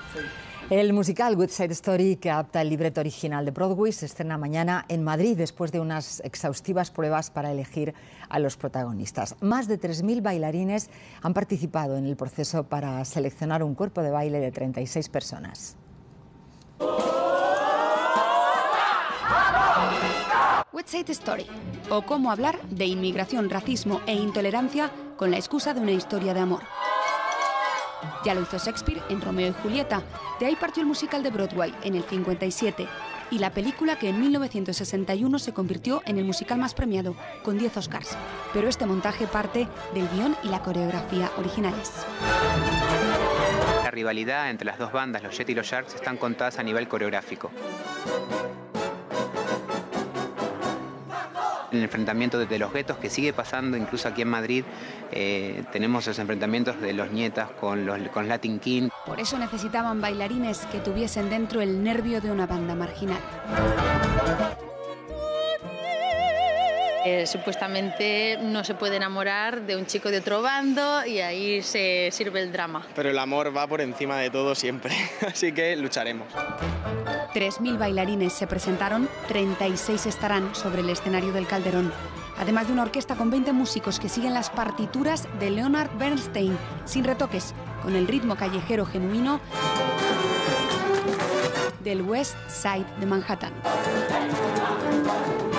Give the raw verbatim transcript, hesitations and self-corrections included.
El musical West Side Story, que adapta el libreto original de Broadway, se estrena mañana en Madrid después de unas exhaustivas pruebas para elegir a los protagonistas. Más de tres mil bailarines han participado en el proceso para seleccionar un cuerpo de baile de treinta y seis personas. West Side Story, o cómo hablar de inmigración, racismo e intolerancia con la excusa de una historia de amor. Ya lo hizo Shakespeare en Romeo y Julieta, de ahí partió el musical de Broadway en el cincuenta y siete, y la película que en mil novecientos sesenta y uno se convirtió en el musical más premiado, con diez Oscars. Pero este montaje parte del guión y la coreografía originales. La rivalidad entre las dos bandas, los Jet y los Sharks, están contadas a nivel coreográfico. El enfrentamiento de los guetos, que sigue pasando incluso aquí en Madrid, eh, tenemos los enfrentamientos de los Nietas con los con Latin King. Por eso necesitaban bailarines que tuviesen dentro el nervio de una banda marginal. Eh, supuestamente no se puede enamorar de un chico de otro bando y ahí se sirve el drama. Pero el amor va por encima de todo siempre, así que lucharemos. tres mil bailarines se presentaron, treinta y seis estarán sobre el escenario del Calderón. Además de una orquesta con veinte músicos que siguen las partituras de Leonard Bernstein, sin retoques, con el ritmo callejero genuino del West Side de Manhattan.